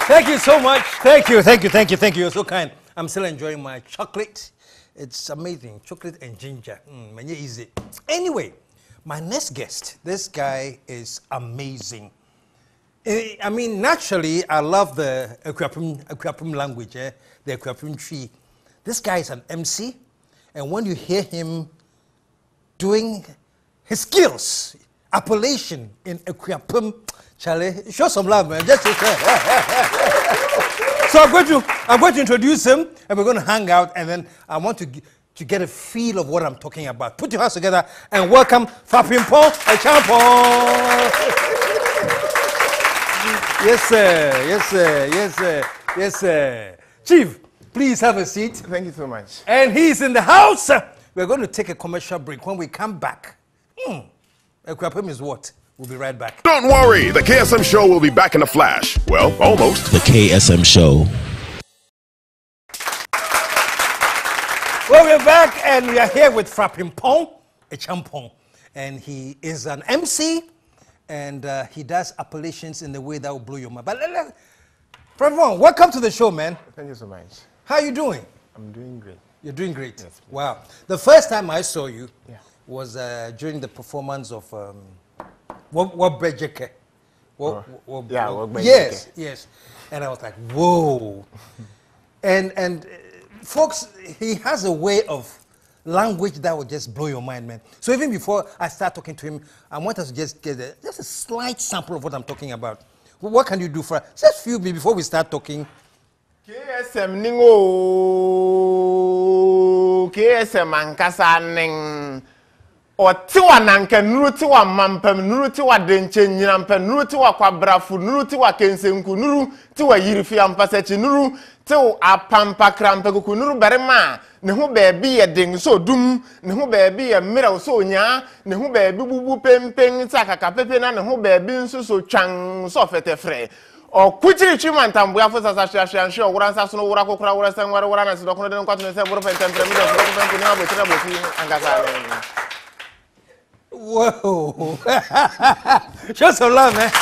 Thank you so much. Thank you. You're so kind. I'm still enjoying my chocolate. It's amazing. Chocolate and ginger. Easy. Anyway, my next guest, this guy is amazing. I mean, naturally, I love the Akuapem language, the Akuapem tree. This guy is an MC, and when you hear him doing his skills, appellation in Akuapem, Charlie, show some love, man. Just so I'm going to introduce him, and we're going to hang out, and then I want to get a feel of what I'm talking about. Put your hands together and welcome Fapempong Hangs. Yes, sir. Chief, please have a seat. Thank you so much. And he's in the house. We're going to take a commercial break. When we come back, Akuapem is what? We'll be right back. Don't worry, the KSM Show will be back in a flash. Well, almost. The KSM Show. Well, we're back, and we are here with Fapempong Hangs, and he is an MC, and he does appellations in the way that will blow your mind. But Fapempong, welcome to the show, man. Thank you so much. How are you doing? I'm doing great. You're doing great. Yes, please. Wow. The first time I saw you was during the performance of Wabejeke. Yes. And I was like, whoa. and folks, he has a way of language that will just blow your mind, man. So even before I start talking to him, I want us to just get just a slight sample of what I'm talking about. What can you do for us? Just few minutes before we start talking. KSM Ningo KSM Ankasa Ning or Tiwa Nanka Nurutiwa Mampem Nurutiwa Denchen Yampen Nurutiwa Quabrafu Nurutiwa Kensenku Nuru Tiwa Yirifiam Passachi Nuru Till a Pampa Crampeku Nuru Berema Nehu baby a ding so doom Nehu baby a mirror so nya Nehu baby bubu pempeng Saka Capepena Nehu baby so chang sofete fre or quickly treatment and we have for such and show what answers no Urako Kura and what I said, don't cut the same Whoa. Show some love, man.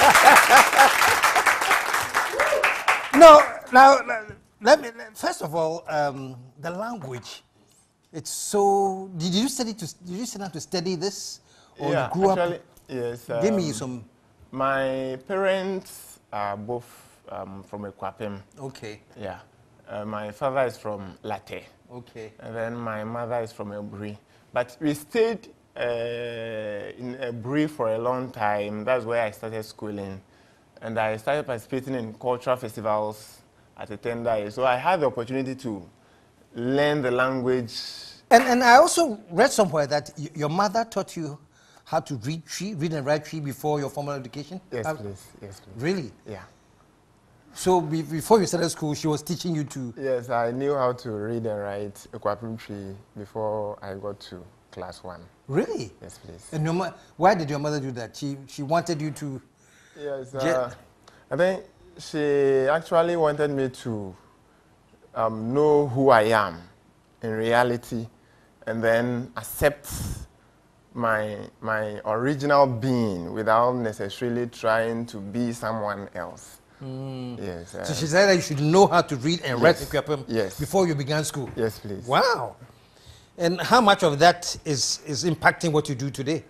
Now, let me, first of all, the language. It's so. Did you sit down to study this, or you grew actually, up? Yes. Give me some. My parents are both from Akuapem. Okay. Yeah. My father is from Latte. Okay. And then my mother is from Ebri. But we stayed in Ebri for a long time. That's where I started schooling. And I started participating in cultural festivals at a tender age. So I had the opportunity to learn the language. And I also read somewhere that your mother taught you how to read and write tree before your formal education? Yes, please. Yes, please. Really? Yeah. So before you started school, she was teaching you to... Yes, I knew how to read and write Akuapem tree before I got to class 1. Really? Yes, please. And why did your mother do that? She wanted you to... Yes, I think she actually wanted me to know who I am in reality and then accept my original being without necessarily trying to be someone else. Yes. So she said that you should know how to read and write Akuapem before you began school. Yes, please. Wow. And how much of that is impacting what you do today?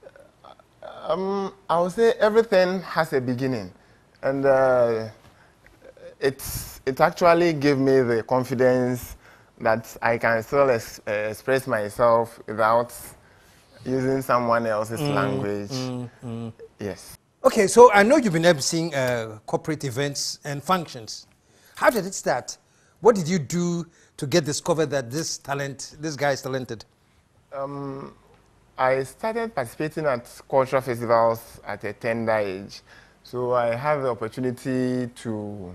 I would say everything has a beginning, and it actually gave me the confidence that I can still express myself without using someone else's language. Yes. Okay, so I know you've been emceeing corporate events and functions. How did it start? What did you do to get discovered that this guy is talented? I started participating at cultural festivals at a tender age. So I have the opportunity to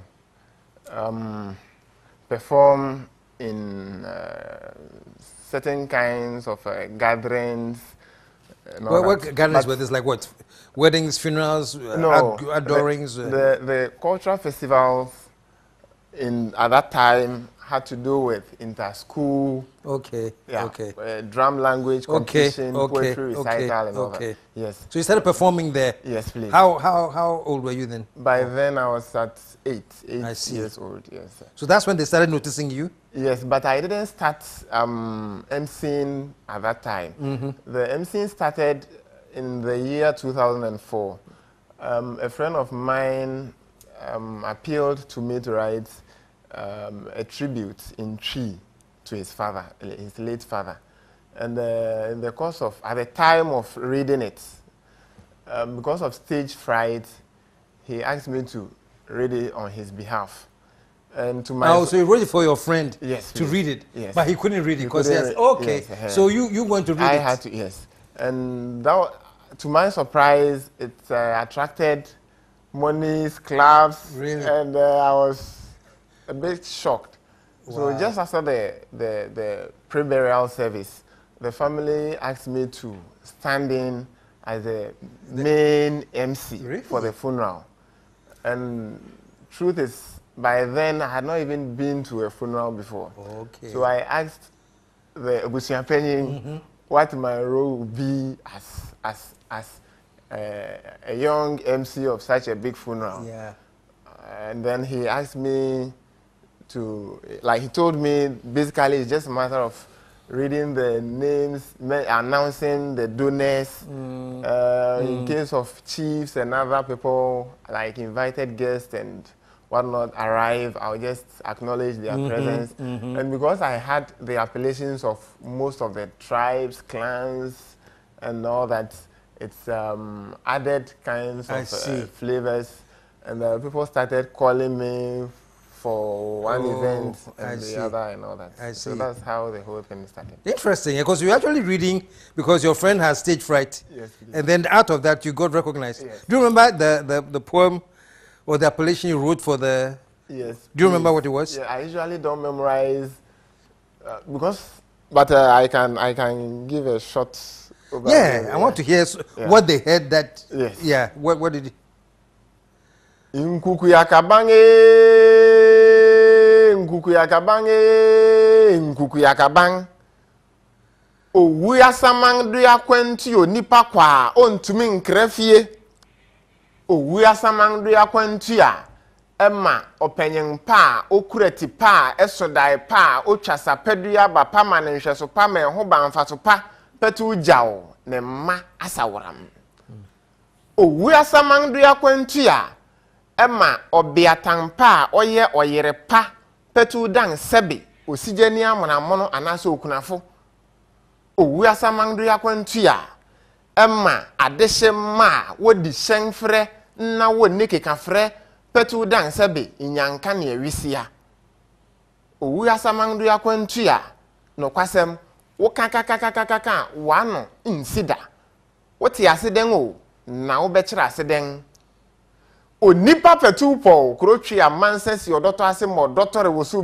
perform in certain kinds of gatherings. What gatherings were this? Like what? Weddings, funerals, adorings? The cultural festivals at that time had to do with inter-school. Okay. Yeah. Okay. Drum language competition, Okay. poetry recital, and all that. Yes. So you started performing there. Yes, please. How old were you then? By then I was at 8 I see. years old. Yes. Sir. So that's when they started noticing you. Yes, but I didn't start emceeing at that time. The emceeing started in the year 2004. A friend of mine appealed to me to write a tribute in Tree to his father, his late father. And in the course of, at the time of reading it, because of stage fright, he asked me to read it on his behalf. And to my so you wrote it for your friend yes, to read it, yes. But he couldn't read it because he has, okay. Yes, so you going to read it? I had to, yes. And that, to my surprise, it attracted monies, claps, really? And I was a bit shocked. Wow. So just after the pre-burial service, the family asked me to stand in as the main MC really? For the funeral. And truth is, by then, I had not even been to a funeral before. Okay. So I asked the Obusiampeni what my role would be as a young MC of such a big funeral. Yeah. And then he asked me to, like he told me, basically it's just a matter of reading the names, announcing the donors. In case of chiefs and other people, like invited guests and whatnot arrive, I'll just acknowledge their presence. And because I had the appellations of most of the tribes, clans, and all that, it's added kinds of flavors. And people started calling me for one event and the other and all that. I see. So that's how the whole thing started. Interesting, because you're actually reading because your friend has stage fright. Yes, please. And then out of that, you got recognized. Yes. Do you remember the poem or the appellation you wrote for the... Yes. Do you remember what it was? Yeah, I usually don't memorize but I can give a short... Yeah, I want to hear what they heard that... Yes. Yeah, what did it... Nkukuyakabange, nkukuyakabang. Owuya samang duya kwenti onipa kwa ontumi nkrefie. Owuya samang duya kwenti ya ema openyen pa, okureti pa, esodai pa, ochasa peduya ba pa manenhweso pa menho ba mfaso pa petu jawo ne ma asaworam. Owuya samang duya kwenti ya Emma obiatampa oye oyere pa petu dan sebi osijani amonamono anase okunafo owu asamangdo yakwantua Emma adehye ma wodi hyenfre na woni kekafre petu dan sebi inyanka ne awisia owu asamangdo yakwantua no kwasem wo kakakakakaka wano insida wote aseden o na wo bekira aseden Onipa petu po krotwi amansesi odoto ase mo dotore wo su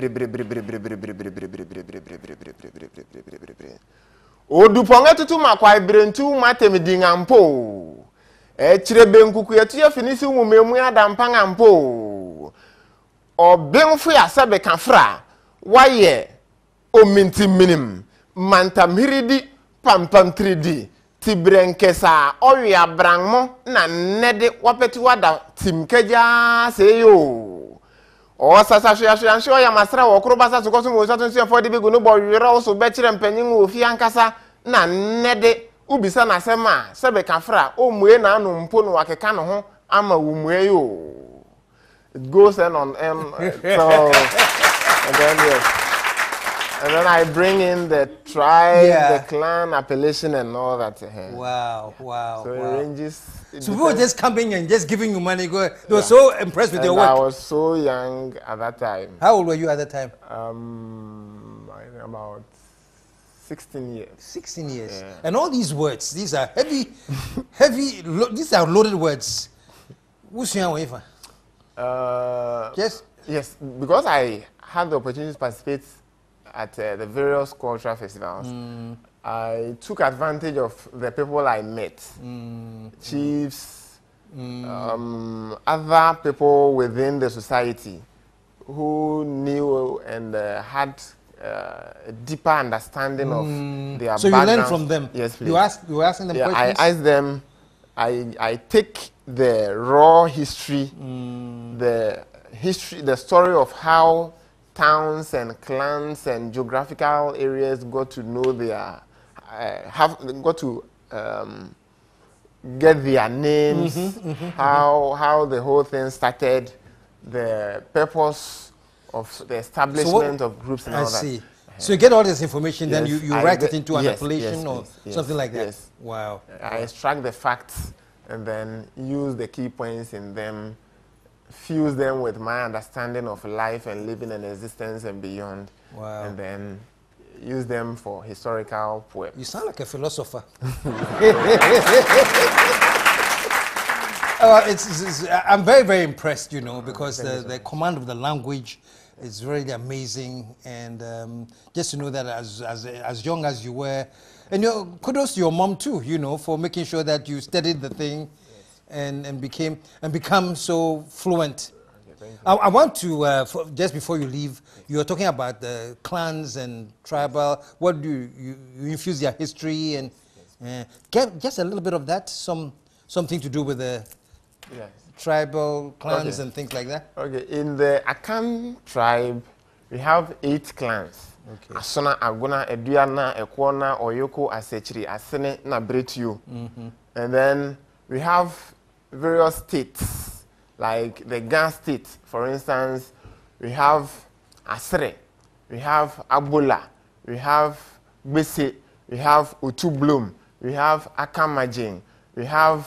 Oduponga tutu makwa ibrentu matemidi ngampo Echire benkuku yetu ya finisi umumemu ya dampanga mpo Obenfu ya sabe kanfra Waye Ominti minim Mantamhiridi Pampam 3D Tibrenkesa oya brangmo na nede wapeti wada timkeja seyo o sasa hwe ya masra wo kro basa so koso mo sato nsia for de begu no bo wira wo so be kire mpanyin wo fi ankasa na nede ubisa na sema sebe kafra o mue na anu mpo no wakeka no ho ama wo mue yo it goes on so and then I bring in the tribe, the clan appellation and all that. Wow. So it ranges. So people were just coming and just giving you money. They were so impressed with your work. I was so young at that time. How old were you at that time? About 16 years. 16 years. Yeah. And all these words, these are heavy, these are loaded words. Who's your wafer? Yes, because I had the opportunity to participate at the various cultural festivals, I took advantage of the people I met, chiefs, other people within the society, who knew and had a deeper understanding of their so background. You learn from them? Yes, please. You were asking them questions? I asked them, I take the raw history, the story of how towns and clans and geographical areas got to know their, got to get their names, how the whole thing started, the purpose of the establishment of groups and all that. I see. So you get all this information, then you write it into an appellation or something like that? Yes. Wow. I extract the facts and then use the key points in them, fuse them with my understanding of life and living and existence and beyond. Wow. And then use them for historical poems. You sound like a philosopher. I'm very, very impressed, you know, because the command of the language is really amazing. And just to know that as young as you were, and kudos to your mom too, you know, for making sure that you studied the thing and become so fluent. I want to, just before you leave, you were talking about the clans and tribal. What do you infuse their history and get just a little bit of that, something to do with the tribal clans and things like that? Okay, in the Akan tribe, we have 8 clans. Okay. Asona, Aguna, Eduana, Ekwana, Oyoko, Asechiri, Asene, na Bretu. And then we have various states, like the Gan state, for instance. We have Asre, we have Abola, we have Bese, we have Utublum, we have Akamajing, we have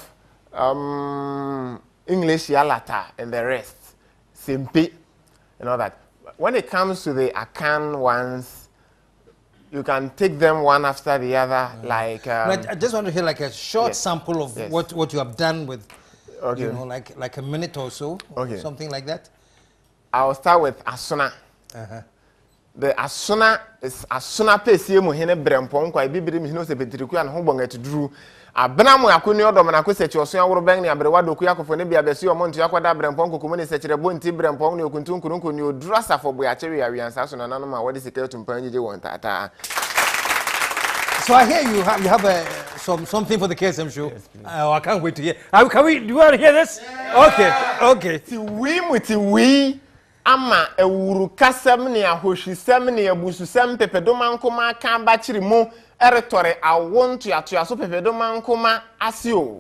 English Yalata, and the rest, Simpi, and all that. When it comes to the Akan ones, you can take them one after the other, like... I just want to hear like a short sample of what you have done with, you know, like a minute or so, or something like that. I'll start with Asuna. The Asuna is Asuna Pesi Muhene Brempong, quite bibiri mihino se betiriku and hombonga to drew. Abenamu yakuni odo manako sechi osuya urobeng ni abrewado kuyako fone bi abesi omontu yakwada Brempong kukumuni sechire bonti Brempong ni okuntun kununku ni odrasa for boy acheri awiansa Asuna nanoma wadi sike tumpanjije wonta. So I hear you have something for the KSM show. Yes, I can't wait to hear. Do you want to hear this? Yeah. Okay. Ti ama ewuru kasem ni ahohwisem ni abususem pepedoma nkoma kan ba chiri mu eretore awonto atoaso pepedoma nkoma asio.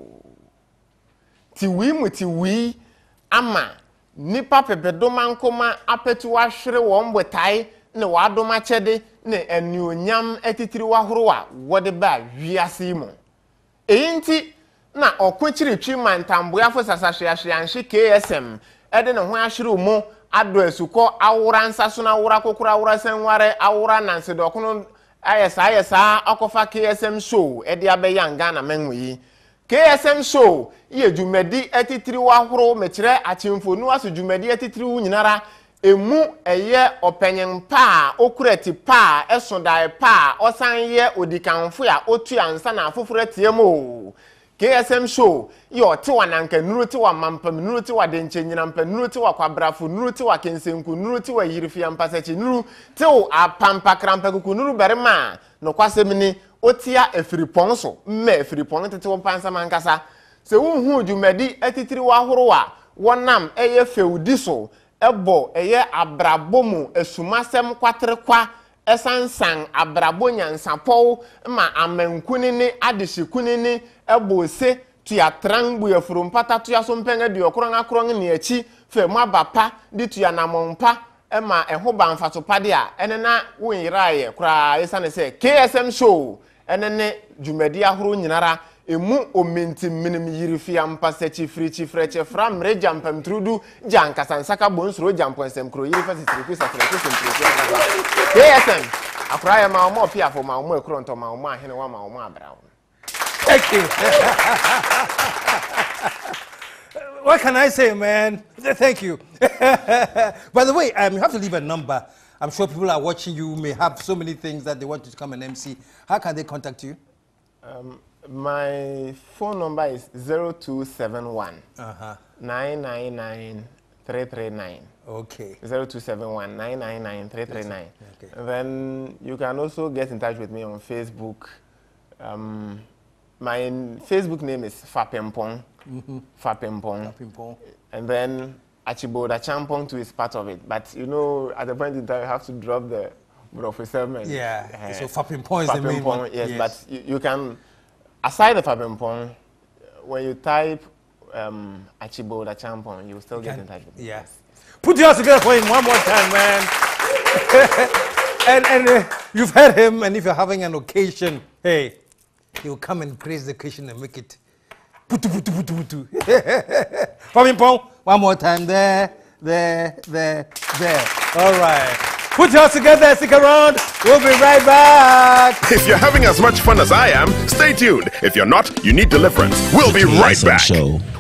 Ti wi ama nipa pepedoma nkoma apetu ahwere wo mbwetai ne wadoma chede ne enuonyam etitiri wahoro a wode ba wiase mu. Eyinti na okwechiri twi mantamboafo sasahwe anhye KSM ede ne ho ahwere mu ado esuko awura nsasuna awura kokura awura senware awura nanse dokono ayesa akofa KSM show ede abeyanga na menwi KSM show ye dwumadi etitiri wahoro mekire achimfonu aso dwumadi etitiri wunyinara emu eye openyen pa okurati pa esodai pa osanye odikanfo ya otu ansa na afoforo tiemo KSM show yo tiwa nanka nuruti wa mampam nuruti wa denchenyina mpa nuruti wa kwabrafu nuruti wa kensenku nuruti wa yirifia mpasechi nuru tiwo apampa krampa kuku nuru berema no kwasemni otia efiripon so mme efiripon tete mpansa mankasa se wonhu dwumadi etitiri wa horo wa wonam eye feudi so ebo eye abrabomu esumasem kwatrekwa esansan abrabo nyansapo ma amankunini adishikunini ebo se tuatran bu yefuru mpata tuaso mpenga di okron akron ne achi fe mu abapa di tuanamompa ma eho banfato pade a ene na wonyiraye kura esane se KSM show ene ne dwumadi ahoro nyinara emu omenti minim yirifia mpasechi frichi freche from rejampam trudu jankasansaka bonsuro jamponsem kro yirifa sitiriku satreko sentiriku KSM akuraya ma omo piafo ma omo ekronto ma omo ahene wa ma omo abrawo. Thank you. What can I say, man? Thank you. By the way, you have to leave a number. I'm sure people are watching you may have so many things that they want to come and MC. How can they contact you? My phone number is 0271 999 339. Okay. 0271 999 339. Okay. And then you can also get in touch with me on Facebook. My Facebook name is Fapempong. Fapempong. And then Achiboda Champong too is part of it. But you know, at the point in time, you have to drop the Brofism. Yeah. So Fapempong is the main one. Yes, but you can, aside the Fapempong, when you type Achiboda Champong, you will still get in touch with me. Yeah. Put your hands together for him one more time, man. and you've heard him, and if you're having an occasion, hey, he'll come and grace the occasion and make it. Putu. Fapempong, one more time. There. All right. Put your hands together, stick around. We'll be right back. If you're having as much fun as I am, stay tuned. If you're not, you need deliverance. We'll be right KSM back. Show.